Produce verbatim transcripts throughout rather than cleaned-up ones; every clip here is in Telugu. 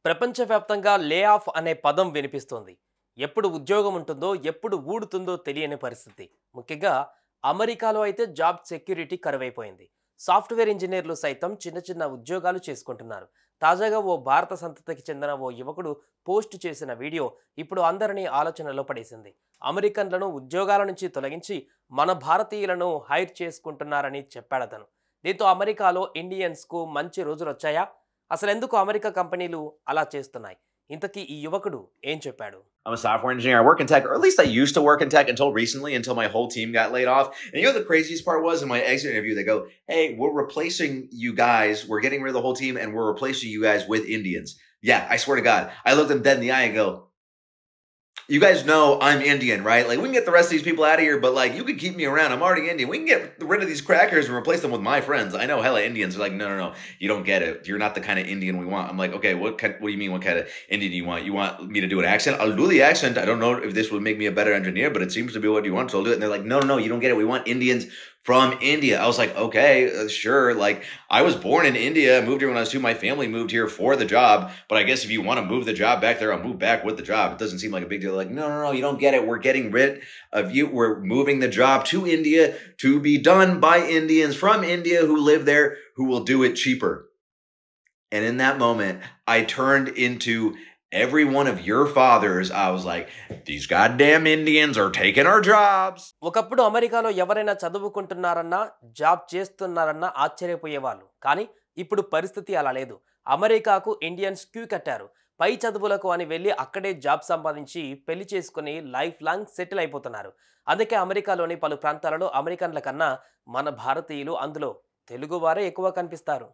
ప్రపంచవ్యాప్తంగా లే ఆఫ్ అనే పదం వినిపిస్తోంది. ఎప్పుడు ఉద్యోగం ఉంటుందో, ఎప్పుడు ఊడుతుందో తెలియని పరిస్థితి. ముఖ్యంగా అమెరికాలో అయితే జాబ్ సెక్యూరిటీ కరువైపోయింది. సాఫ్ట్వేర్ ఇంజనీర్లు సైతం చిన్న చిన్న ఉద్యోగాలు చేసుకుంటున్నారు. తాజాగా ఓ భారత సంతతికి చెందిన ఓ యువకుడు పోస్ట్ చేసిన వీడియో ఇప్పుడు అందరినీ ఆలోచనలో పడేసింది. అమెరికన్లను ఉద్యోగాల నుంచి తొలగించి మన భారతీయులను హైర్ చేసుకుంటున్నారని చెప్పాడతను. దీంతో అమెరికాలో ఇండియన్స్కు మంచి రోజులు వచ్చాయా? అసలెందుకు అమెరికా కంపెనీలు అలా చేస్తున్నాయి? ఇంతకీ ఈ యువకుడు ఏం చెప్పాడు? I'm a software engineer. I work in tech, or at least I used to work in tech until recently, until my whole team got laid off. And you know the craziest part was in my exit interview, they go, "Hey, we're replacing you guys. We're getting rid of the whole team, and we're replacing you guys with Indians." Yeah, I swear to God. I looked them dead in the eye and go, "You guys know I'm Indian, right? Like, we can get the rest of these people out of here, but like, you can keep me around. I'm already Indian. We can get rid of these crackers and replace them with my friends." I know hella Indians are like, "No, no, no, you don't get it. You're not the kind of Indian we want." I'm like, "Okay, what kind, what do you mean? What kind of Indian do you want? You want me to do an accent? I'll do the accent. I don't know if this would make me a better engineer, but it seems to be what you want, so I'll do it." And they're like, "No, no, no, you don't get it. We want Indians from India." I was like, "Okay, uh, sure. Like, I was born in India, moved here when I was two. My family moved here for the job, but I guess if you want to move the job back there, I'll move back with the job. It doesn't seem like a big deal." Like, "No, no, no, you don't get it. We're getting rid of you. We're moving the job to India to be done by Indians from India who live there, who will do it cheaper." And in that moment, I turned into every one of your fathers. I was like, "These goddamn Indians are taking our jobs." ఒకప్పుడు అమెరికాలో ఎవరైనా చదువుకుంటున్నారన్నా, జాబ్ చేస్తున్నారన్నా ఆశ్చర్యపోయేవాళ్ళు. కానీ ఇప్పుడు పరిస్థితి అలా లేదు. అమెరికాకు ఇండియన్స్ క్యూ కట్టారు. పై చదువులకు అని వెళ్ళి అక్కడే జాబ్ సంపాదించి పెళ్లి చేసుకుని లైఫ్ లాంగ్ సెటిల్ అయిపోతున్నారు. అందుకే అమెరికాలోని పలు ప్రాంతాలలో అమెరికన్ల కన్నా మన భారతీయులు, అందులో తెలుగువారే ఎక్కువ కనిపిస్తారు.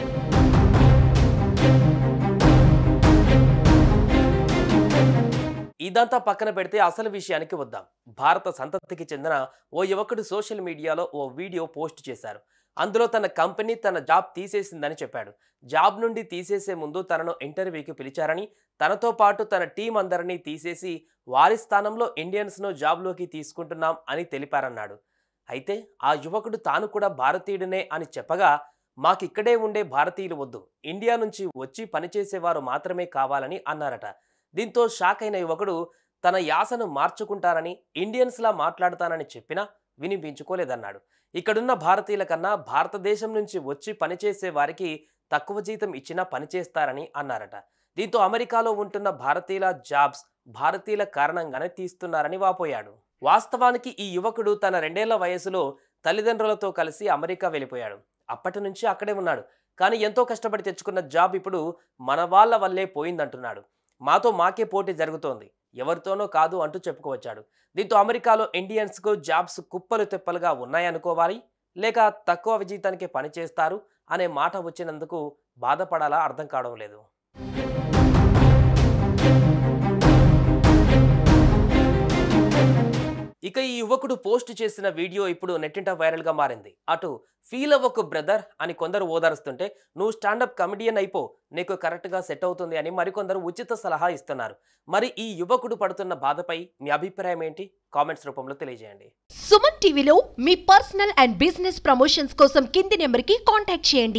ఇదంతా పక్కన పెడితే అసలు విషయానికి వద్దాం. భారత సంతతికి చెందిన ఓ యువకుడు సోషల్ మీడియాలో ఓ వీడియో పోస్ట్ చేశారు. అందులో తన కంపెనీ తన జాబ్ తీసేసిందని చెప్పాడు. జాబ్ నుండి తీసేసే ముందు తనను ఇంటర్వ్యూకి పిలిచారని, తనతో పాటు తన టీం అందరినీ తీసేసి వారి స్థానంలో ఇండియన్స్ను జాబ్లోకి తీసుకుంటున్నాం అని తెలిపారన్నాడు. అయితే ఆ యువకుడు తాను కూడా భారతీయుడినే అని చెప్పగా, మాకిక్కడే ఉండే భారతీయులు వద్దు, ఇండియా నుంచి వచ్చి పనిచేసేవారు మాత్రమే కావాలని అన్నారట. దీంతో షాక్ అయిన యువకుడు తన యాసను మార్చుకుంటారని, ఇండియన్స్లా మాట్లాడతానని చెప్పినా వినిపించుకోలేదన్నాడు. ఇక్కడున్న భారతీయుల కన్నా భారతదేశం నుంచి వచ్చి పనిచేసే వారికి తక్కువ జీతం ఇచ్చినా పనిచేస్తారని అన్నారట. దీంతో అమెరికాలో ఉంటున్న భారతీయుల జాబ్స్ భారతీయుల కారణంగానే తీస్తున్నారని వాపోయాడు. వాస్తవానికి ఈ యువకుడు తన రెండేళ్ల వయసులో తల్లిదండ్రులతో కలిసి అమెరికా వెళ్ళిపోయాడు. అప్పటి నుంచి అక్కడే ఉన్నాడు. కానీ ఎంతో కష్టపడి తెచ్చుకున్న జాబ్ ఇప్పుడు మన వాళ్ళ వల్లే పోయిందంటున్నాడు. మాతో మాకే పోటీ జరుగుతోంది, ఎవరితోనో కాదు అంటూ చెప్పుకోవచ్చాడు. దీంతో అమెరికాలో ఇండియన్స్కు జాబ్స్ కుప్పలు తెప్పలుగా ఉన్నాయనుకోవాలి, లేక తక్కువ జీతానికి పనిచేస్తారు అనే మాట వచ్చినందుకు బాధపడాలా అర్థం కావడం లేదు. ఇక ఈ యువకుడు పోస్ట్ చేసిన వీడియో ఇప్పుడు నెట్టింట వైరల్గా మారింది. అటు ఫీల్ అవ్వకు బ్రదర్ అని కొందరు ఓదారుస్తుంటే, నువ్వు స్టాండప్ కమెడియన్ అయిపో, నీకు కరెక్ట్గా సెట్ అవుతుంది అని మరికొందరు ఉచిత సలహా ఇస్తున్నారు. మరి ఈ యువకుడు పడుతున్న బాధపై మీ అభిప్రాయం ఏంటి? కామెంట్స్ రూపంలో తెలియజేయండి. సుమన్ టీవీలో మీ పర్సనల్ అండ్ బిజినెస్ ప్రమోషన్స్ కోసం కింది నెంబర్కి కాంటాక్ట్ చేయండి.